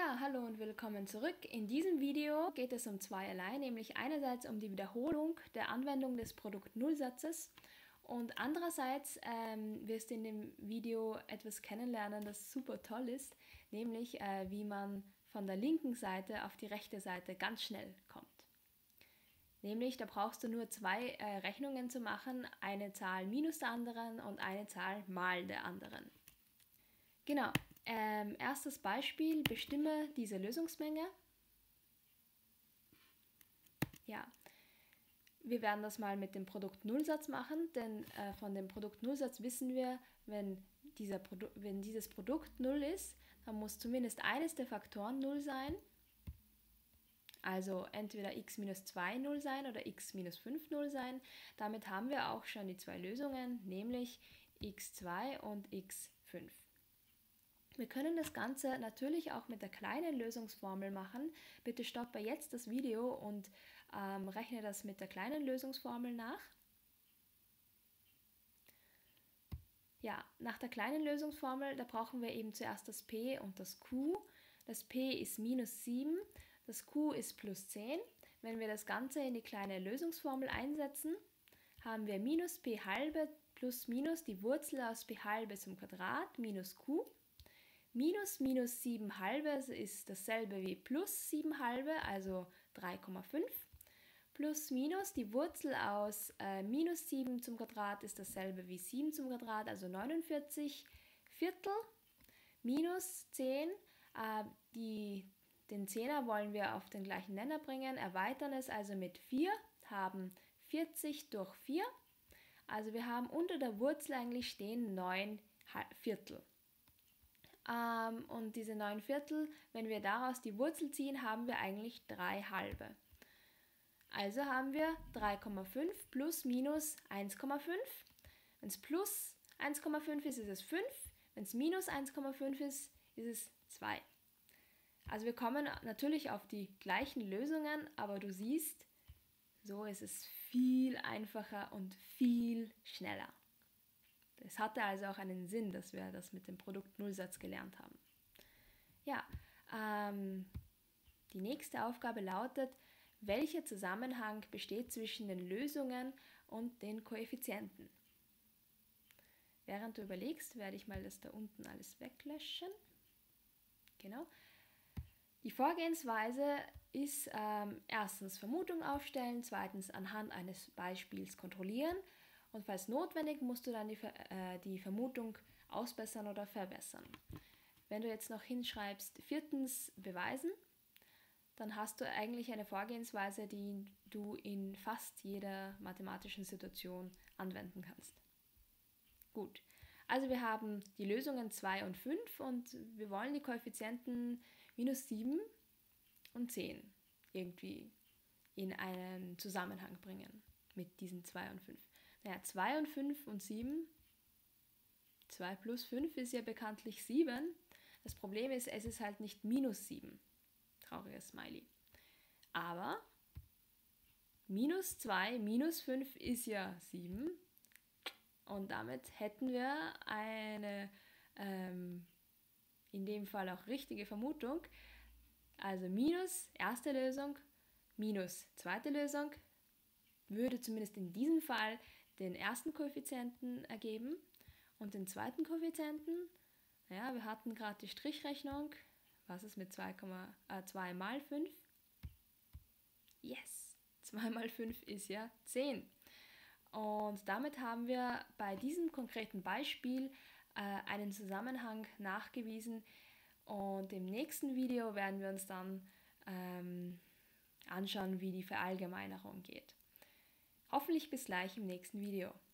Ja, hallo und willkommen zurück. In diesem Video geht es um zweierlei, nämlich einerseits um die Wiederholung der Anwendung des Produkt-Null-Satzes und andererseits wirst du in dem Video etwas kennenlernen, das super toll ist, nämlich wie man von der linken Seite auf die rechte Seite ganz schnell kommt. Nämlich, da brauchst du nur zwei Rechnungen zu machen, eine Zahl minus der anderen und eine Zahl mal der anderen. Genau. Erstes Beispiel, bestimme diese Lösungsmenge. Ja, wir werden das mal mit dem Produkt-Null-Satz machen, denn von dem Produkt-Null-Satz wissen wir, wenn dieses Produkt 0 ist, dann muss zumindest eines der Faktoren 0 sein. Also entweder x minus 2 0 sein oder x minus 5 0 sein. Damit haben wir auch schon die zwei Lösungen, nämlich x2 und x5. Wir können das Ganze natürlich auch mit der kleinen Lösungsformel machen. Bitte stoppe jetzt das Video und rechne das mit der kleinen Lösungsformel nach. Ja, nach der kleinen Lösungsformel, da brauchen wir eben zuerst das p und das q. Das p ist minus 7, das q ist plus 10. Wenn wir das Ganze in die kleine Lösungsformel einsetzen, haben wir minus p halbe plus minus die Wurzel aus p halbe zum Quadrat minus q. Minus minus 7 halbe ist dasselbe wie plus 7 halbe, also 3,5. Plus minus die Wurzel aus minus 7 zum Quadrat ist dasselbe wie 7 zum Quadrat, also 49 Viertel. Minus 10, den Zehner wollen wir auf den gleichen Nenner bringen, erweitern es also mit 4, haben 40 durch 4. Also wir haben unter der Wurzel eigentlich stehen 9 Viertel. Und diese 9 Viertel, wenn wir daraus die Wurzel ziehen, haben wir eigentlich 3 halbe. Also haben wir 3,5 plus minus 1,5. Wenn es plus 1,5 ist, ist es 5. Wenn es minus 1,5 ist, ist es 2. Also wir kommen natürlich auf die gleichen Lösungen, aber du siehst, so ist es viel einfacher und viel schneller. Es hatte also auch einen Sinn, dass wir das mit dem Produkt-Null-Satz gelernt haben. Ja, die nächste Aufgabe lautet, welcher Zusammenhang besteht zwischen den Lösungen und den Koeffizienten? Während du überlegst, werde ich mal das da unten alles weglöschen. Genau. Die Vorgehensweise ist erstens Vermutung aufstellen, zweitens anhand eines Beispiels kontrollieren und falls notwendig musst du dann die Vermutung ausbessern oder verbessern. Wenn du jetzt noch hinschreibst, viertens beweisen, dann hast du eigentlich eine Vorgehensweise, die du in fast jeder mathematischen Situation anwenden kannst. Gut, also wir haben die Lösungen 2 und 5 und wir wollen die Koeffizienten minus 7 und 10 irgendwie in einen Zusammenhang bringen mit diesen 2 und 5. Naja, 2 und 5 und 7, 2 plus 5 ist ja bekanntlich 7. Das Problem ist, es ist halt nicht minus 7. Trauriges Smiley. Aber minus 2 minus 5 ist ja 7. Und damit hätten wir eine, in dem Fall auch richtige Vermutung. Also minus erste Lösung, minus zweite Lösung, würde zumindest in diesem Fall den ersten Koeffizienten ergeben und den zweiten Koeffizienten, naja, wir hatten gerade die Strichrechnung, was ist mit 2 mal 5? Yes, 2 mal 5 ist ja 10. Und damit haben wir bei diesem konkreten Beispiel einen Zusammenhang nachgewiesen und im nächsten Video werden wir uns dann anschauen, wie die Verallgemeinerung geht. Hoffentlich bis gleich im nächsten Video.